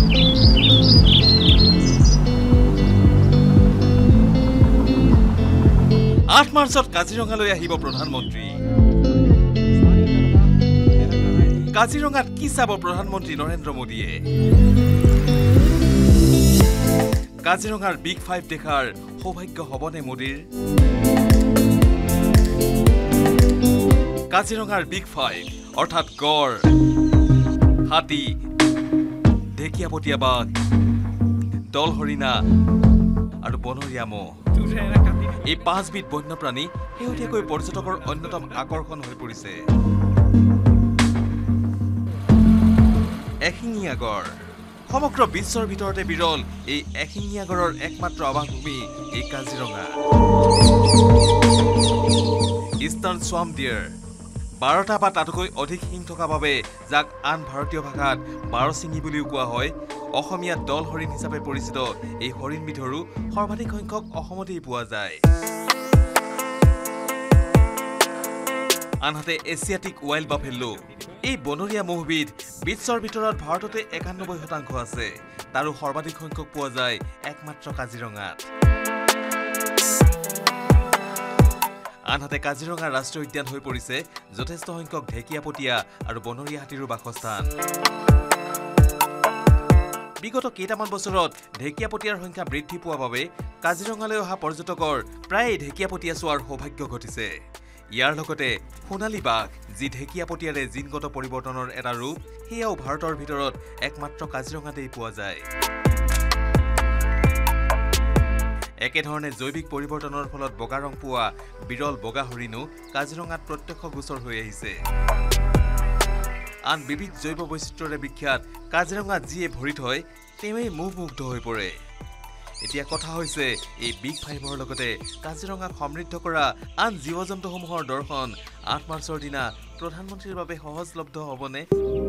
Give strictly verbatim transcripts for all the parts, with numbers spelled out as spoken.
আঠ মাৰ্চত কাজিৰঙালৈ আহিব প্ৰধানমন্ত্ৰী। কাজিৰঙাত কি চাব প্ৰধানমন্ত্ৰী নৰেন্দ্ৰ মোদীয়ে? কাজিৰঙাৰ বিগ ফাইভ দেখাৰ সৌভাগ্য হবনে মোদীৰ? কাজিৰঙাৰ বিগ ফাইভ অৰ্থাৎ গড়, হাতী, ঢেকীয়াপতীয়া বাঘ, দল হৰিণা আৰু বনৰীয়া মহ, এই পাঁচবিধ বন্যপ্ৰাণী শেহতীয়াকৈ পৰ্যটকৰ অন্যতম আকৰ্ষণ হৈ পৰিছে। এশিঙীয়া গড় সমগ্ৰ বিশ্বৰ ভিতৰতে বিৰল এই এশিঙীয়া গড়ৰ একমাত্ৰ আৱাসভূমি এই কাজিৰঙা। ইষ্টাৰ্ণ সোয়াম্প ডিয়াৰ বাৰটা বা তাতকৈ অধিক শিং থকা বাবে যাক আন ভাৰতীয় ভাষাত বাৰশিঙি বুলিও কোৱা হয়। অসমীয়াত দল হৰিণ হিচাপে পৰিচিত এই হৰিণবিধৰো সৰ্বাধিক সংখ্যক অসমতেই পোৱা যায়। আনহাতে এছিয়াটিক ৱাইল্ড বাফেলো এই বনৰীয়া মহবিধ বিশ্বৰ ভিতৰত ভাৰততে একানব্বৈ শতাংশ আছে, তাৰো সৰ্বাধিক সংখ্যক পোৱা যায় একমাত্ৰ কাজিৰঙাত। আনহাতে কাজিৰঙা ৰাষ্ট্ৰীয় উদ্যান হৈ পৰিছে যথেষ্ট সংখ্যক ঢেকীয়াপতীয়া আৰু বনৰীয়া হাতীৰো বাসস্থান। বিগত কেইটামান বছৰত ঢেকীয়াপতীয়াৰ সংখ্যা বৃদ্ধি পোৱা বাবে কাজিৰঙালৈ অহা পৰ্যটকৰ প্ৰায় ঢেকীয়াপতীয়া চোৱাৰ সৌভাগ্য ঘটিছে। ইয়াৰ লগতে সোণালী বাঘ, যি ঢেকীয়াপতীয়াৰে জিনগত পৰিৱৰ্তনৰ এটা ৰূপ, সেয়াও ভাৰতৰ ভিতৰত একমাত্ৰ কাজিৰঙাতেই পোৱা যায়। একেধৰণে জৈৱিক পৰিৱৰ্তনৰ ফলত বগা ৰং পোৱা বিৰল বগা হৰিণো কাজিৰঙাত প্ৰত্যক্ষ গোচৰ হৈ আহিছে। আন বিবিধ জৈৱ বৈচিত্ৰ্যৰে বিখ্যাত কাজিৰঙাত যিয়ে ভৰি থয় তেওঁৱেই মোহমুগ্ধ হৈ পৰে। এতিয়া কথা হৈছে এই বিগ ফাইভৰ লগতে কাজিৰঙাক সমৃদ্ধ কৰা আন জীৱ জন্তুসমূহৰ দৰ্শন আঠ মাৰ্চৰ দিনা প্ৰধানমন্ত্ৰীৰ বাবে সহজলব্ধ হবনে?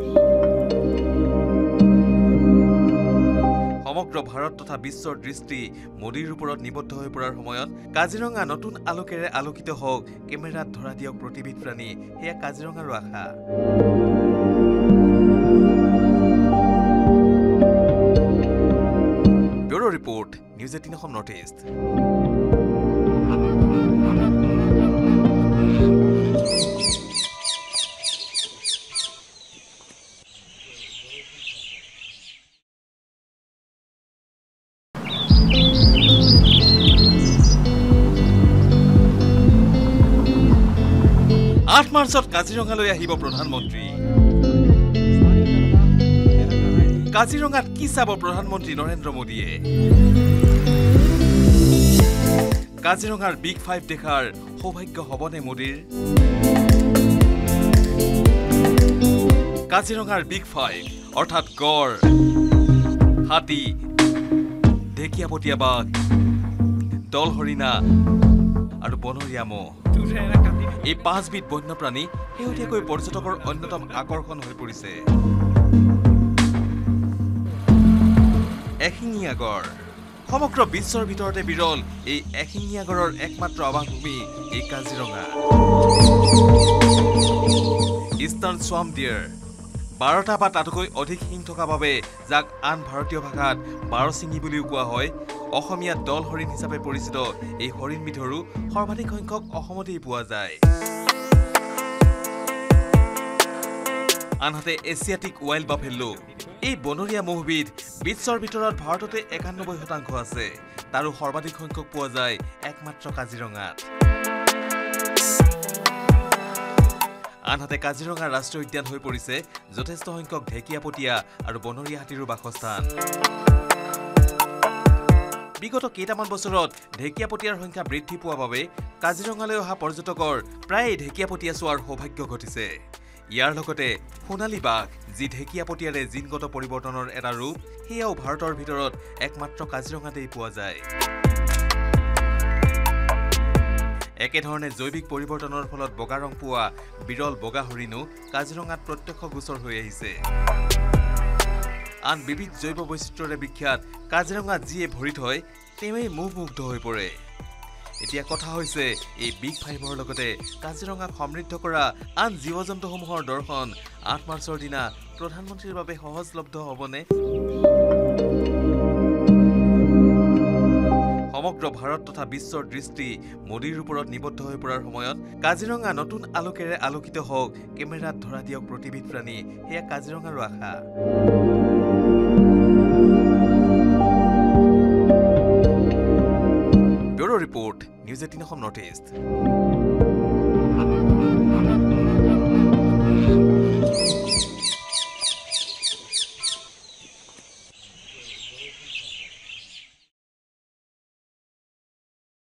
সমগ্ৰ ভাৰত তথা বিশ্বৰ দৃষ্টি মোদীৰ ওপৰত নিবদ্ধ হৈ পৰাৰ সময়ত কাজিৰঙা নতুন আলোকেৰে আলোকিত হওক, কেমেৰাত ধৰা দিয়ক প্ৰতিবিধ প্ৰাণী, সেয়া কাজিৰঙাৰো আশা। Bureau' report, news eighteen Assam north east. আঠ মাৰ্চত কাজিৰঙালৈ আহিব প্ৰধানমন্ত্ৰী। কাজিৰঙাত কি চাব প্ৰধানমন্ত্ৰী নৰেন্দ্ৰ মোদীয়ে? কাজিৰঙাৰ বিগ ফাইভ দেখাৰ সৌভাগ্য হবনে মোদীৰ? কাজিৰঙাৰ বিগ ফাইভ অৰ্থাৎ গড়, হাতী, ঢেকীয়াপতীয়া বাঘ, দল হৰিণা আৰু বনৰীয়া মহ, এই পাঁচবিধ বন্যপ্ৰাণী শেহতীয়াকৈ পৰ্যটকৰ অন্যতম আকৰ্ষণ হৈ পৰিছে। এশিঙীয়া গড় সমগ্ৰ বিশ্বৰ ভিতৰতে বিৰল এই এশিঙীয়া গড়ৰ একমাত্ৰ আৱাসভূমি এই কাজিৰঙা। ইষ্টাৰ্ণ সোয়াম্প ডিয়াৰ বাৰটা বা তাতকৈ অধিক শিং থকা বাবে যাক আন ভাৰতীয় ভাষাত বাৰশিঙি বুলিও কোৱা হয়। অসমীয়াত দল হৰিণ হিচাপে পৰিচিত এই হৰিণবিধৰো সৰ্বাধিক সংখ্যক অসমতেই পোৱা যায়। আনহাতে এছিয়াটিক ৱাইল্ড বাফেলো এই বনৰীয়া মহবিধ বিশ্বৰ ভিতৰত ভাৰততে একানব্বৈ শতাংশ আছে, তাৰো সৰ্বাধিক সংখ্যক পোৱা যায় একমাত্ৰ কাজিৰঙাত। আনহাতে কাজিৰঙা ৰাষ্ট্ৰীয় উদ্যান হৈ পৰিছে যথেষ্ট সংখ্যক ঢেকীয়াপতীয়া আৰু বনৰীয়া হাতীৰো বাসস্থান। বিগত কেইটামান বছৰত ঢেকীয়াপতীয়াৰ সংখ্যা বৃদ্ধি পোৱা বাবে কাজিৰঙালৈ অহা পৰ্যটকৰ প্ৰায় ঢেকীয়াপতীয়া চোৱাৰ সৌভাগ্য ঘটিছে। ইয়াৰ লগতে সোণালী বাঘ, যি ঢেকীয়াপতীয়াৰে জিনগত পৰিৱৰ্তনৰ এটা ৰূপ, সেয়াও ভাৰতৰ ভিতৰত একমাত্ৰ কাজিৰঙাতেই পোৱা যায়। একেধৰণে জৈৱিক পৰিৱৰ্তনৰ ফলত বগা ৰং পোৱা বিৰল বগা হৰিণো কাজিৰঙাত প্ৰত্যক্ষ গোচৰ হৈ আহিছে। আন বিবিধ জৈৱ বৈচিত্ৰ্যৰে বিখ্যাত কাজিৰঙাত যিয়ে ভৰি থয় তেওঁৱেই মোহমুগ্ধ হৈ পৰে। এতিয়া কথা হৈছে এই বিগ ফাইভৰ লগতে কাজিৰঙাক সমৃদ্ধ কৰা আন জীৱ জন্তুসমূহৰ দৰ্শন আঠ মাৰ্চৰ দিনা প্ৰধানমন্ত্ৰীৰ বাবে সহজলব্ধ হ'বনে? সমগ্ৰ ভাৰত তথা বিশ্বৰ দৃষ্টি মোদীৰ ওপৰত নিবদ্ধ হৈ পৰাৰ সময়ত কাজিৰঙা নতুন আলোকেৰে আলোকিত হওক, কেমেৰাত ধৰা দিয়ক প্ৰতিবিধ প্ৰাণী, সেয়া কাজিৰঙাৰো আশা। Bureau' report, news eighteen Assam north east.